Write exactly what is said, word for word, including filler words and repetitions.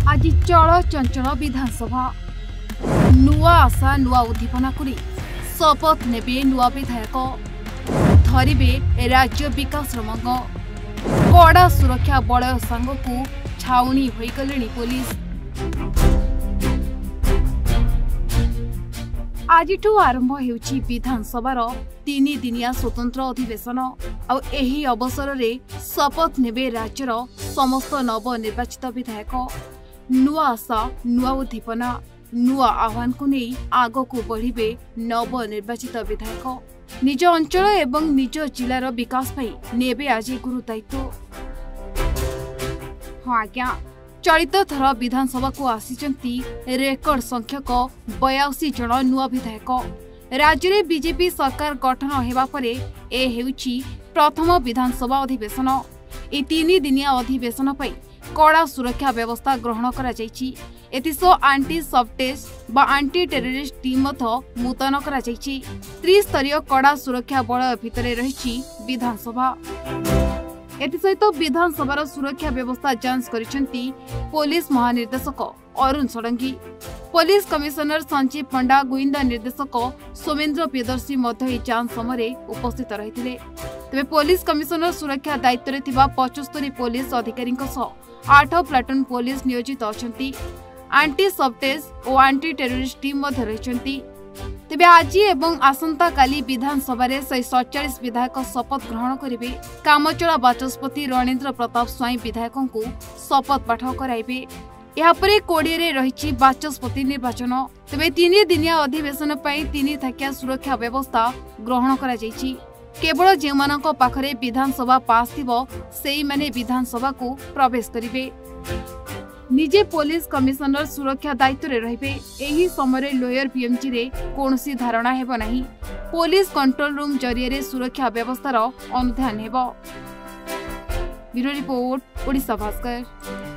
आज चल चंचल विधानसभा नुआ आशा नुआ उद्दीपना को शपथ नेबे नुआ विधायक धरिबे राज्य विकास रंग कड़ा सुरक्षा बल सांग को छाउनी होइगलेनी पुलिस। आजिठू आरंभ हेउछि विधानसभार तीन दिनिया स्वतंत्र अधिवेशन। आ एही अवसर रे शपथ नेबे राज्यर समस्त नवनिर्वाचित विधायक। नुआ आशा नुआ उद्दीपना नुआ आह्वान को नहीं आग को बढ़िबे नवनिर्वाचित विधायक। निज अंचल एवं निज जिलार विकास पाई नेबे आज गुरु दायित्व। हाँ आज्ञा, चलित थर विधानसभा को आसीचंती रेकर्ड संख्यक बयासी जन नुआ विधायक। राज्य में बीजेपी सरकार गठन हेबा परे ए हेउछि प्रथम विधानसभा अधिवेशन। ए तीन दिनिया अधिवेशन पई कड़ा सुरक्षा व्यवस्था ग्रहण करा जायछि। एतिसो आंटी सबटेस्ट बा आंटी टेररिस्ट टीम मुतयन करा जायछि। त्रिस्तरीय कड़ा सुरक्षा बल भितरे रहिछि विधानसभा। एसहित विधानसभार सुरक्षा व्यवस्था जांच करिसेंती पुलिस महानिर्देशक अरुण षडंगी, पुलिस कमिशनर संजीव पंडा, गुइंदा निर्देशक सोमेन्द्र प्रियदर्शी मध्य जांच समय उपस्थित रहिथिले। तेबे पुलिस कमिशनर सुरक्षा दायित्व रे थिबा पचहत्तर पुलिस अधिकारी आठ प्लाटून पुलिस नियोजित अछंती। आंटी सबटेस्ट और आंटी टेररिस्ट टीम मध्य रहिसेंती। तेबे आज एवं आसंता काली विधानसभा रे सैंतालीस विधायक शपथ ग्रहण करेंगे। कामचला बाचस्पति रणेन्द्र प्रताप स्वाई विधायकों को शपथ पाठ कराइबे। यापरे कोड़े रे रहिछि बाचस्पति निर्वाचन। तेबे तीन दिनिया अधिवेशन पई तीन थाकिया सुरक्षा व्यवस्था ग्रहण करा जायछि। केवल जेमानक पाखरे विधानसभा पास थिबो सेई माने विधानसभा को प्रवेश करिवे। निजे पुलिस कमिशनर सुरक्षा दायित्व रे रहिबे। एही समय लोयर पीएमजी रे कोनोसी धारणा हेबो नाही। पुलिस कंट्रोल रूम जरिए रे सुरक्षा व्यवस्थार अनुध्यान हेबो। Bureau report, Odisha Bhaskar.